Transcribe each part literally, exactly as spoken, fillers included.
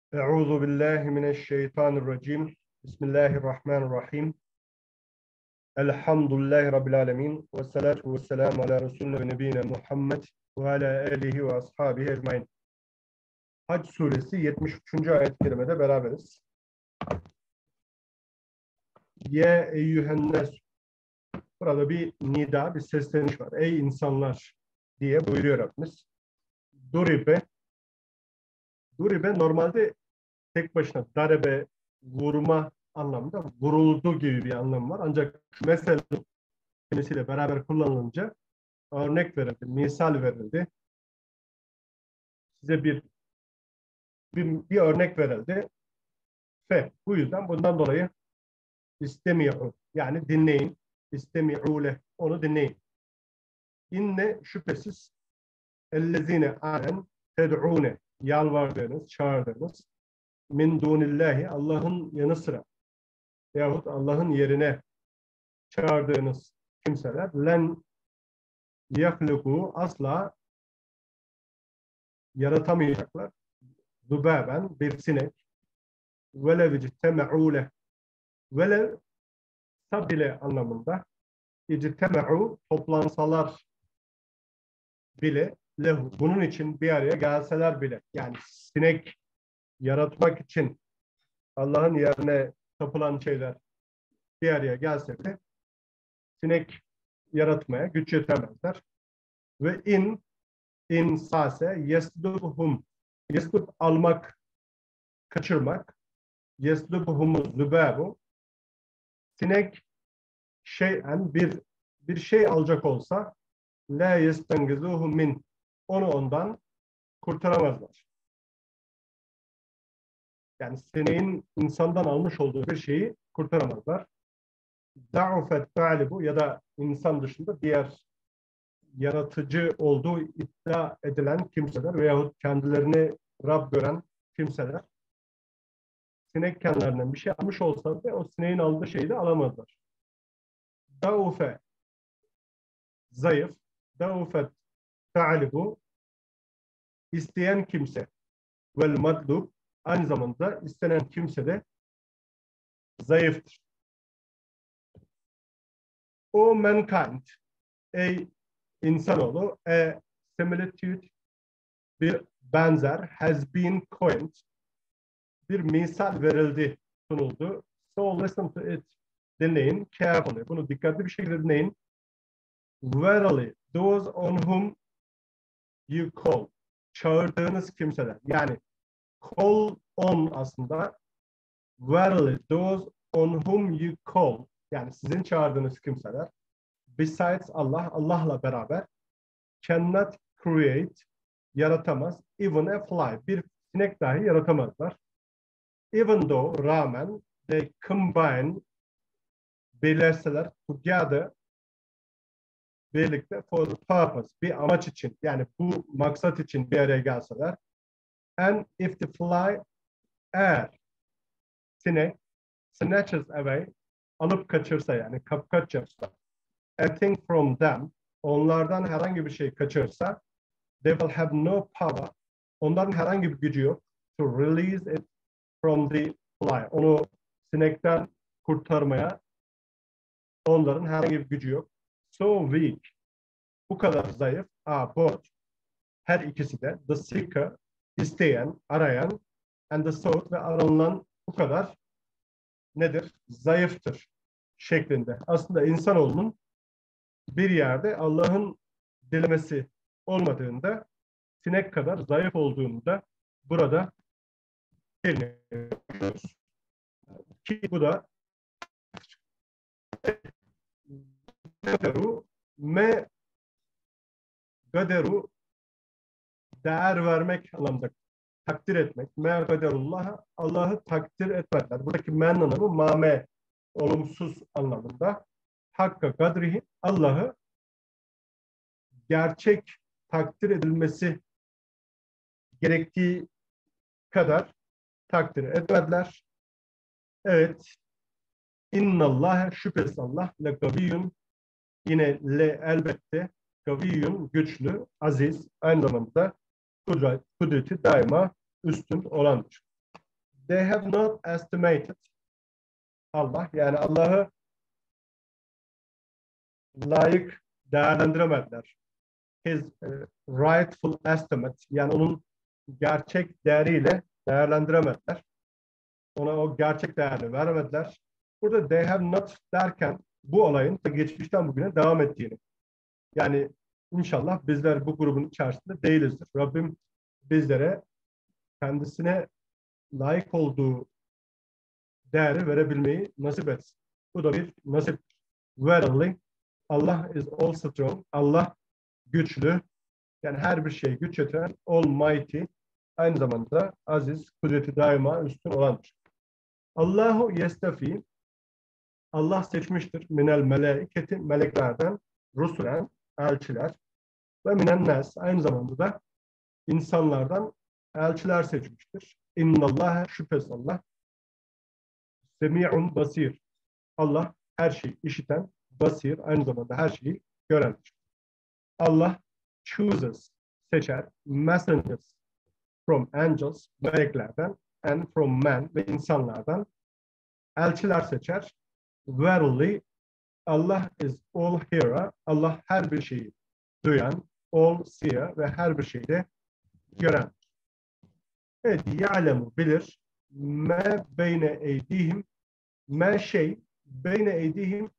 Euzu billahi mineşşeytanirracim. Bismillahirrahmanirrahim. Elhamdülillahi rabbil alamin. Ves salatu vesselamü ala resulina ve nebiyina Muhammed ve ala alihi ve ashabihi ecmaîn. Hac suresi yetmiş üçüncü ayet-i kerimede beraberiz. Ye eyyühennes. Burada bir nida, bir sesleniş var. Ey insanlar diye buyuruyor Rabbimiz. Duribe. Duribe normalde tek başına darebe, vurma anlamında vuruldu gibi bir anlamı var. Ancak mesela kelimesiyle beraber kullanılınca örnek verildi, misal verildi. Size bir bir, bir örnek verildi. Fe. Bu yüzden bundan dolayı istemi'u yani dinleyin. İstemi'ule onu dinleyin. İnne şüphesiz ellezine anen ted'une yalvardığınız, çağırdığınız min dunillahi Allah'ın yanı sıra yahut Allah'ın yerine çağırdığınız kimseler len yahluku asla yaratamayacaklar. Zubaben bir sinek velev icteme'ule velev sabile anlamında icteme'u toplansalar bile lehu bunun için bir araya gelseler bile yani sinek yaratmak için Allah'ın yerine tapılan şeyler bir araya gelse bile sinek yaratmaya güç yetemezler. Ve in in sase yeslubuhum yeslub almak, kaçırmak yeslubuhum zübabu sinek şeyen bir bir şey alacak olsa la yestengizuhum min onu ondan kurtaramazlar. Yani sineğin insandan almış olduğu bir şeyi kurtaramazlar. Da'ufet talibu ya da insan dışında diğer yaratıcı olduğu iddia edilen kimseler veyahut kendilerini Rab gören kimseler sinek kendilerinden bir şey almış olsa da o sineğin aldığı şeyi de alamazlar. Da'ufe zayıf, da'ufet ta'libu isteyen kimse vel madlub aynı zamanda istenen kimse de zayıftır. O mankind ey insanoğlu a similitude bir benzer has been coined bir misal verildi, sunuldu. So listen to it. Dinleyin carefully. Bunu dikkatli bir şekilde dinleyin. Verily, those on whom you call. Çağırdığınız kimseler. Yani call on aslında verily, those on whom you call. Yani sizin çağırdığınız kimseler. Besides Allah, Allah'la beraber cannot create, yaratamaz. Even a fly, bir sinek dahi yaratamazlar. Even though rağmen they combine birleşseler together birlikte for the purpose bir amaç için yani bu maksat için bir araya gelseler and if the fly eğer sinek snatches away alıp kaçırsa yani kapkaç yapsa a thing from them onlardan herhangi bir şey kaçırsa they will have no power onların herhangi bir gücü yok to release it from the fly. Onu sinekten kurtarmaya onların herhangi bir gücü yok. So weak. Bu kadar zayıf. Ah, both. Her ikisi de. The seeker, isteyen, arayan and the sought ve aranılan bu kadar nedir? Zayıftır şeklinde. Aslında insanoğlunun bir yerde Allah'ın dilemesi olmadığında sinek kadar zayıf olduğunu da burada görüyoruz. Ki bu da gaderu me gaderu değer vermek anlamında takdir etmek. Me gaderullah Allah'ı takdir etmezler. Buradaki men anlamı mame olumsuz anlamında. Hakka gadrihi Allah'ı gerçek takdir edilmesi gerektiği kadar takdir etmediler. Evet. İnnallâhe şüphesiz Allah le gaviyyun yine le elbette gaviyyun güçlü, aziz aynı zamanda kudret, kudreti daima üstün olandır. they have not estimated Allah, yani Allah'ı layık değerlendiremediler. His uh, rightful estimate, yani onun gerçek değeriyle değerlendiremediler. Ona o gerçek değerini veremediler. Burada they have not derken bu olayın geçmişten bugüne devam ettiğini. Yani inşallah bizler bu grubun içerisinde değilizdir. Rabbim bizlere kendisine layık olduğu değeri verebilmeyi nasip etsin. Bu da bir nasip. Verily, Allah is all strong. Allah güçlü. Yani her bir şeye güç yetiren, almighty, aynı zamanda aziz, kudreti daima üstün olandır. Allahu yestefi, Allah seçmiştir. Minel melaiketi, meleklerden, rusulen, elçiler ve minen nas, aynı zamanda da insanlardan elçiler seçmiştir. İnnallâhe, şüphesiz Allah, semi'un basir. Allah her şeyi işiten, basir, aynı zamanda her şeyi görendir. Allah chooses, seçer, messengers from angels, meleklerden, and from men, ve insanlardan elçiler seçer. Verily, Allah is all hearer, Allah her bir şeyi duyan, all seer ve her bir şeyi de gören. Evet, ya'lemu bilir, me beyne eydihim, me şey, beyne eydihim,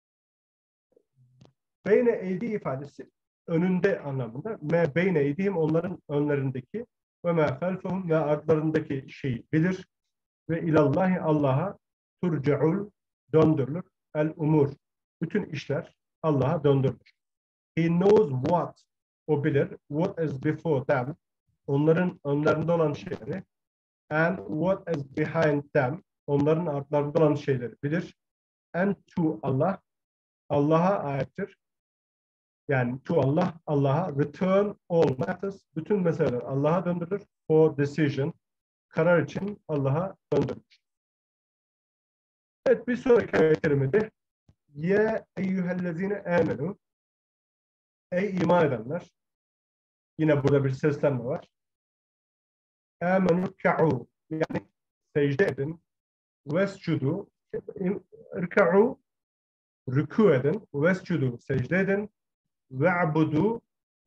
beyne eydi ifadesi önünde anlamında. Me beyne eydihim, onların önlerindeki, ve me felfehum, ve artlarındaki şeyi bilir. Ve ilallahi, Allah'a turcaul, döndürülür. El umur, bütün işler Allah'a döndürülür. He knows what, o bilir. What is before them, onların önlerinde olan şeyleri. And what is behind them, onların artlarında olan şeyleri bilir. And to Allah, Allah'a aittir. Yani to Allah, Allah'a return all matters, bütün meseleler Allah'a döndürülür. For decision, karar için Allah'a döndürülür. Evet, bir sonraki ayet-i kerimede ye eyyühellezine amenu, ey iman edenler, yine burada bir seslenme var. Amenu ka'u, yani secde edin. Vescudu, irka'u, rükû edin. Vescudu, secde edin. Ve'budu,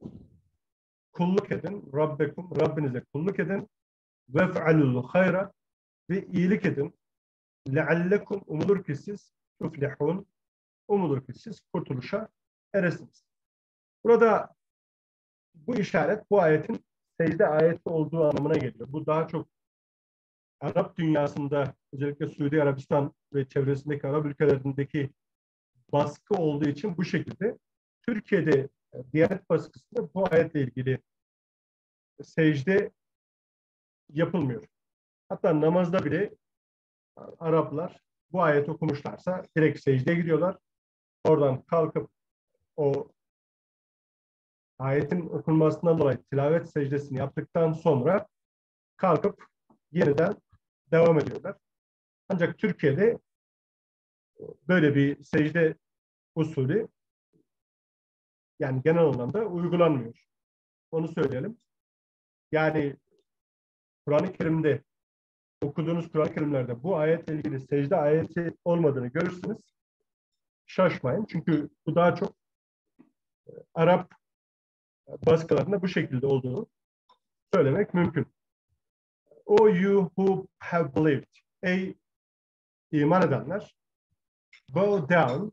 kulluk edin. Rabbekum, Rabbinize kulluk edin. Vef'alul hayra, ve iyilik edin. Leallekum, umulur ki siz tuflihun, umulur ki siz kurtuluşa eresiniz. Burada bu işaret bu ayetin secde ayeti olduğu anlamına geliyor. Bu daha çok Arap dünyasında, özellikle Suudi Arabistan ve çevresindeki Arap ülkelerindeki baskı olduğu için bu şekilde. Türkiye'de Diyanet baskısında bu ayetle ilgili secde yapılmıyor. Hatta namazda bile Araplar bu ayet okumuşlarsa direkt secdeye gidiyorlar. Oradan kalkıp o ayetin okunmasından dolayı tilavet secdesini yaptıktan sonra kalkıp yeniden devam ediyorlar. Ancak Türkiye'de böyle bir secde usulü, yani genel anlamda uygulanmıyor. Onu söyleyelim. Yani Kur'an-ı Kerim'de, okuduğunuz Kur'an-ı Kerimlerde bu ayetle ilgili secde ayeti olmadığını görürsünüz. Şaşmayın. Çünkü bu daha çok Arap baskılarında bu şekilde olduğunu söylemek mümkün. O you who have believed, ey iman edenler, bow down,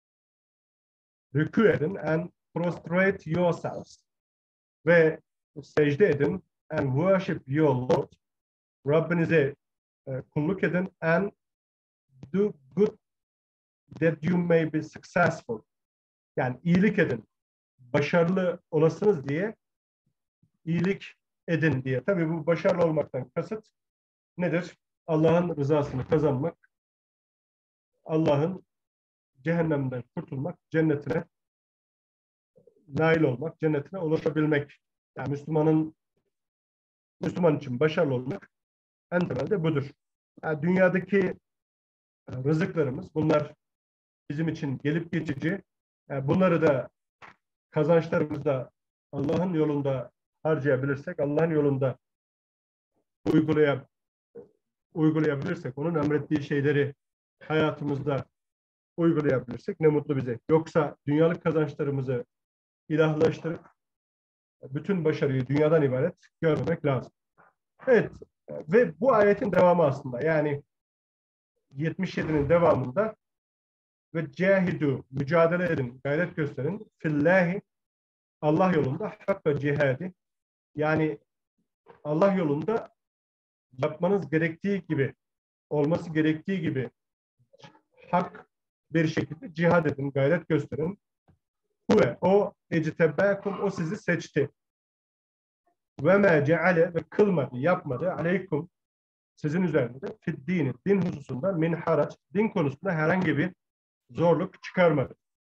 rükû edin, and prostrate yourselves, ve secde edin, and worship your Lord, Rabbinize e, kulluk edin, and do good that you may be successful, yani iyilik edin, başarılı olasınız diye iyilik edin diye. Tabii bu başarılı olmaktan kasıt nedir? Allah'ın rızasını kazanmak, Allah'ın cehennemden kurtulmak, cennetine nail olmak, cennetine ulaşabilmek. Yani Müslümanın Müslüman için başarılı olmak en temelde budur. Yani dünyadaki rızıklarımız, bunlar bizim için gelip geçici. Yani bunları da, kazançlarımızı da Allah'ın yolunda harcayabilirsek, Allah'ın yolunda uygulayabilirsek uygulayabilirsek, onun emrettiği şeyleri hayatımızda uygulayabilirsek ne mutlu bize. Yoksa dünyalık kazançlarımızı ilahlaştırıp bütün başarıyı dünyadan ibaret görmemek lazım. Evet, ve bu ayetin devamı aslında. Yani yetmiş yedinin devamında ve cahidu, mücadele edin, gayret gösterin, fillahi, Allah yolunda, hakka cihadi, yani Allah yolunda yapmanız gerektiği gibi, olması gerektiği gibi hak bir şekilde cihad edin, gayret gösterin. Huve, o ectebâkum, o sizi seçti. Ve mâ ceale, ve kılmadı, yapmadı, aleykum, sizin üzerinde, fiddini, din hususunda, min haraç, din konusunda herhangi bir zorluk çıkarmadı.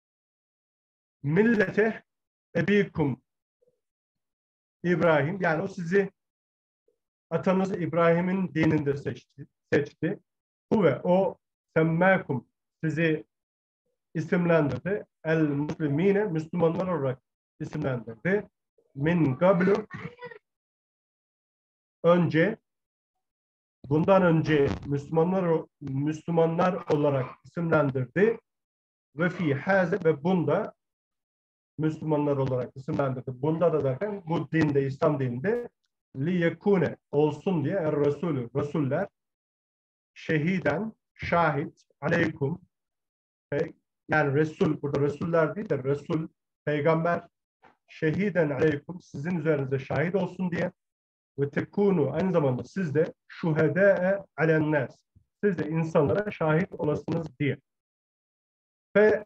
Millete ebikum İbrahim, yani o sizi atanız İbrahim'in dininde seçti. seçti. Huve, o semmâkum, sizi isimlendirdi. El muslimine, Müslümanlar olarak isimlendirdi. Min gablu, önce, bundan önce Müslümanlar Müslümanlar olarak isimlendirdi. Ve fi haze, ve bunda Müslümanlar olarak isimlendirdi. Bunda da derken bu dinde, İslam dininde li yekune, olsun diye er Resulü, Resuller şehiden, şahit, aleykum, yani Resul, burada Resuller değil de Resul, peygamber, şehiden aleykum, sizin üzerinize şahit olsun diye, ve tekunu, aynı zamanda siz de şuhedâe alennâs, siz de insanlara şahit olasınız diye. Ve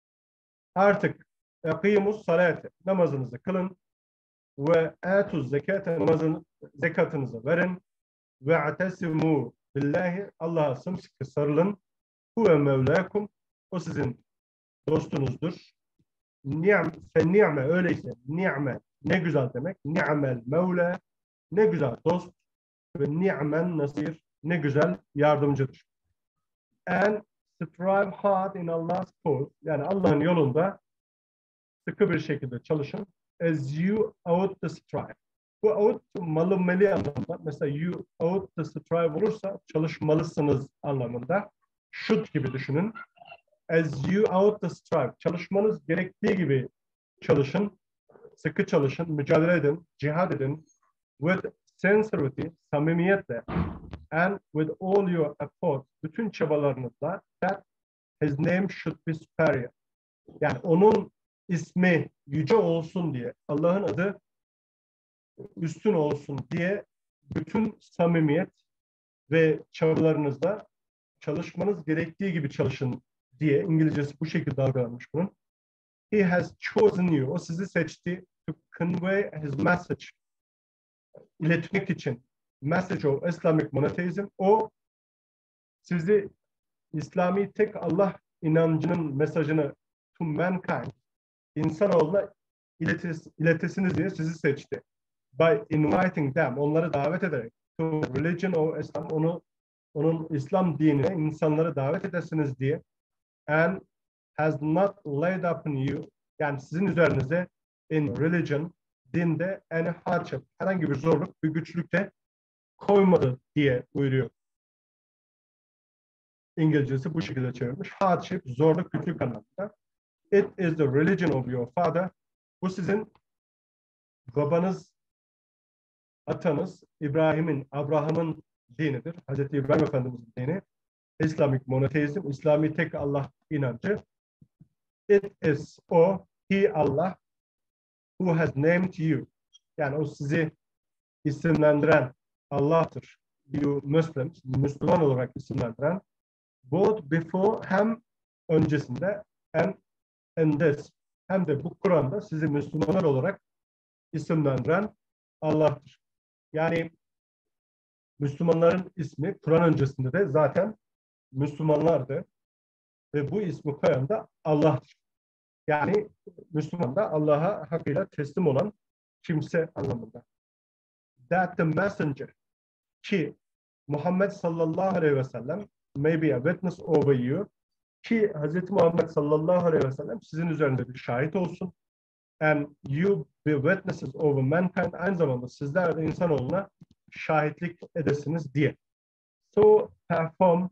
artık ekîmus salate, namazınızı kılın, ve etuz zekate, namazın zekatınızı verin, ve atesimu billahi, Allah'a sımsıkı sarılın, huve mevlakum, o sizin dostunuzdur. Ni'm, fe ni'me, öyleyse ni'me, ne güzel demek, ni'mel mevla, ne güzel dost, ve ni'men nasir, ne güzel yardımcıdır. And strive hard in Allah's cause, yani Allah'ın yolunda sıkı bir şekilde çalışın. As you ought to strive. Bu ought malı meli anlamında. Mesela you ought to strive olursa çalışmalısınız anlamında. Should gibi düşünün. As you ought to strive. Çalışmanız gerektiği gibi çalışın. Sıkı çalışın. Mücadele edin. Cihad edin. With sincerity, samimiyetle, and with all your effort, bütün çabalarınızla, that his name should be superior. Yani onun ismi yüce olsun diye, Allah'ın adı üstün olsun diye bütün samimiyet ve çabalarınızda çalışmanız gerektiği gibi çalışın diye, İngilizcesi bu şekilde algılanmış bunun. He has chosen you. O sizi seçti to convey his message. İletmek için. Message of Islamic monotheism. O sizi İslami tek Allah inancının mesajını to mankind, insanoğluna iletes, iletesiniz diye sizi seçti. By inviting them, onları davet ederek, to religion of Islam, onu, onun İslam dinine insanları davet edesiniz diye, and has not laid upon you, yani sizin üzerinize in religion, dinde any hardship, herhangi bir zorluk, bir güçlük de koymadı diye buyuruyor. İngilizcesi bu şekilde çevirmiş. Hardship, zorluk, güçlük anlamında. It is the religion of your father. Bu sizin babanız, atanız, İbrahim'in, Abraham'ın dinidir. Hazreti İbrahim Efendimiz'in dini. Islamic monotheism, İslami tek Allah inancı. It is o, he Allah, who has named you. Yani o sizi isimlendiren Allah'tır. You Muslims, Müslüman olarak isimlendiren. Both before, hem öncesinde, and in this, hem de bu Kur'an'da sizi Müslümanlar olarak isimlendiren Allah'tır. Yani Müslümanların ismi Kur'an öncesinde de zaten Müslümanlardı ve bu ismi koyan da Allah'tır. Yani Müslüman da Allah'a hakkıyla teslim olan kimse anlamında. That the messenger, ki Muhammed sallallahu aleyhi ve sellem may be a witness over you, ki Hz. Muhammed sallallahu aleyhi ve sellem sizin üzerinde bir şahit olsun. And you be witnesses over mankind, aynı zamanda sizler de insanoğluna şahitlik edesiniz diye. So perform,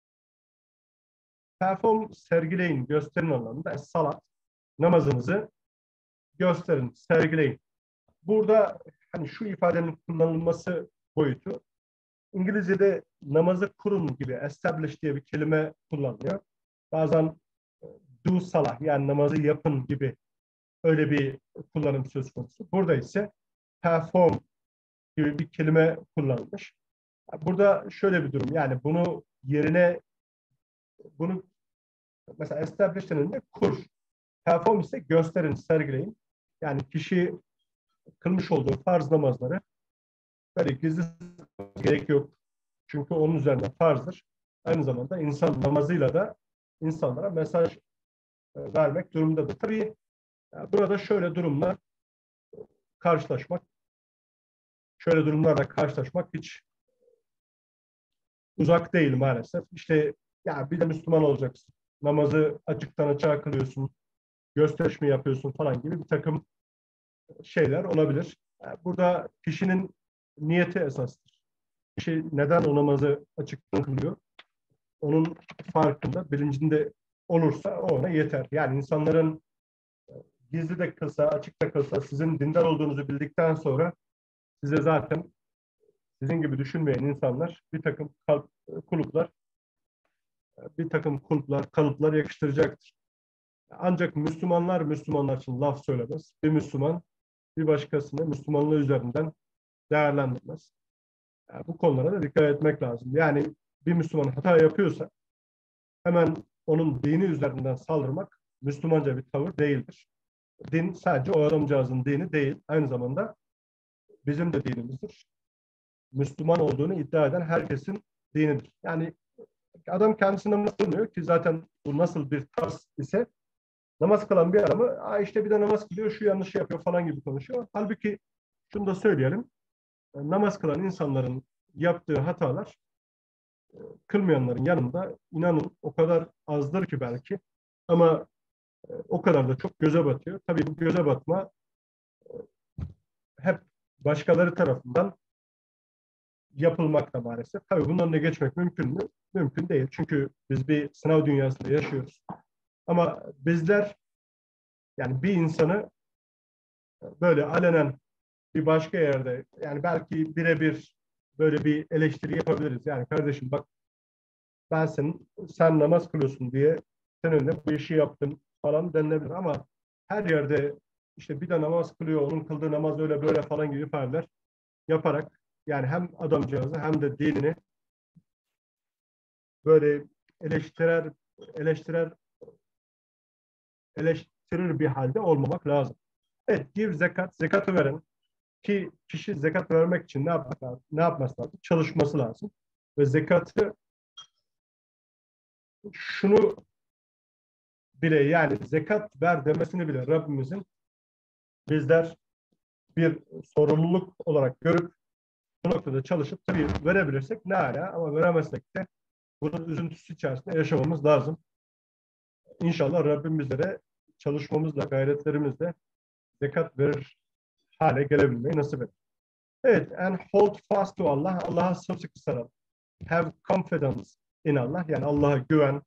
perform sergileyin, gösterin anlamında. Salat, namazınızı gösterin, sergileyin. Burada hani şu ifadenin kullanılması boyutu, İngilizce'de namazı kurun gibi establish diye bir kelime kullanılıyor. Bazen do salah yani namazı yapın gibi öyle bir kullanım söz konusu. Burada ise perform gibi bir kelime kullanılmış. Burada şöyle bir durum yani bunu yerine bunu mesela establish denildiğinde kur. Perform ise gösterin, sergileyin. Yani kişi kılmış olduğu farz namazları böyle gizli gerek yok. Çünkü onun üzerinde farzdır. Aynı zamanda insan namazıyla da insanlara mesaj vermek durumundadır. Tabii burada şöyle durumlar karşılaşmak, şöyle durumlarla karşılaşmak hiç uzak değil maalesef. İşte ya bir de Müslüman olacaksın. Namazı açıktan açığa kılıyorsun, gösteriş mi yapıyorsun falan gibi bir takım şeyler olabilir. Burada kişinin niyeti esastır. Kişi neden o namazı açıktan kılıyor? Onun farkında, bilincinde olursa o ona yeter. Yani insanların gizli de kılsa, açık da kılsa sizin dindar olduğunuzu bildikten sonra size zaten sizin gibi düşünmeyen insanlar bir takım kulüpler, bir takım kulüpler, kalıplar yakıştıracaktır. Ancak Müslümanlar Müslümanlar için laf söylemez. Bir Müslüman bir başkasını Müslümanlığı üzerinden değerlendirmez. Yani bu konulara da dikkat etmek lazım. Yani bir Müslüman hata yapıyorsa hemen onun dini üzerinden saldırmak Müslümanca bir tavır değildir. Din sadece o adamcağızın dini değil, aynı zamanda bizim de dinimizdir. Müslüman olduğunu iddia eden herkesin dinidir. Yani adam kendisi namaz kılmıyor ki zaten bu nasıl bir tarz ise namaz kılan bir adamı Aa işte bir de namaz kılıyor, şu yanlışı yapıyor falan gibi konuşuyor. Halbuki şunu da söyleyelim, namaz kılan insanların yaptığı hatalar kılmayanların yanında inanın o kadar azdır ki belki ama o kadar da çok göze batıyor. Tabii bu göze batma hep başkaları tarafından yapılmakta maalesef. Tabii bunun önüne geçmek mümkün mü? Mümkün değil. Çünkü biz bir sınav dünyasında yaşıyoruz. Ama bizler yani bir insanı böyle alenen bir başka yerde yani belki birebir böyle bir eleştiri yapabiliriz. Yani kardeşim bak ben senin sen namaz kılıyorsun diye sen önüne bu işi yaptım falan denilebilir ama her yerde işte bir de namaz kılıyor, onun kıldığı namaz öyle böyle falan gibi ifadeler yaparak yani hem adamcağızı hem de dinini böyle eleştirer eleştirer eleştirir bir halde olmamak lazım. Evet, give zekat, zekatı veren ki kişi zekat vermek için ne yapmak lazım? Ne yapması lazım? Çalışması lazım. Ve zekatı şunu bile yani zekat ver demesini bile Rabbimizin bizler bir sorumluluk olarak görüp bu noktada çalışıp tabii verebilirsek ne ala ama veremezsek de bunun üzüntüsü içerisinde yaşamamız lazım. İnşallah Rabbim bizlere çalışmamızla, gayretlerimizle zekat verir hale gelebilmeyi nasip eder. Evet, and hold fast to Allah. Allah'a sımsıkı sarıl. Have confidence in Allah. Yani Allah'a güven.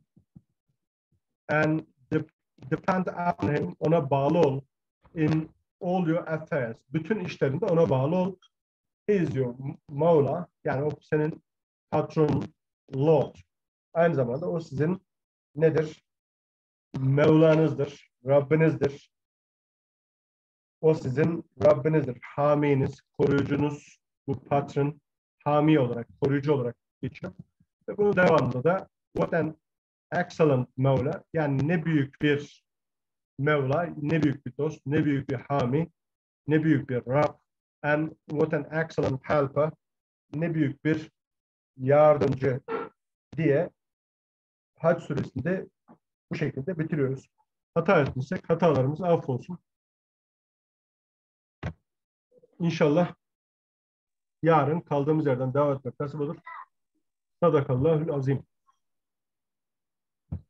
And de depend on him. Ona bağlı ol. In all your affairs. Bütün işlerinde ona bağlı ol. He is your Mevla. Yani o senin patronun, Lord. Aynı zamanda o sizin nedir? Mevlanızdır, Rabbinizdir. O sizin Rabbinizdir, haminiz, koruyucunuz, bu patron, hami olarak, koruyucu olarak geçiyor. Ve bunun devamında da what an excellent Mevla, yani ne büyük bir Mevla, ne büyük bir dost, ne büyük bir hami, ne büyük bir Rab, and what an excellent helper, ne büyük bir yardımcı diye Hac suresinde bu şekilde bitiriyoruz. Hata etmişsek hatalarımız affolsun. İnşallah yarın kaldığımız yerden devam etmek nasip olur. Sadakallahül azim.